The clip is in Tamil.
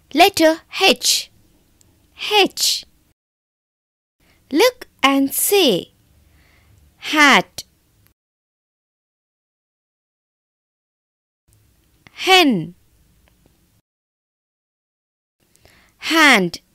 Letter H. H. Look and say hat, hen, hand,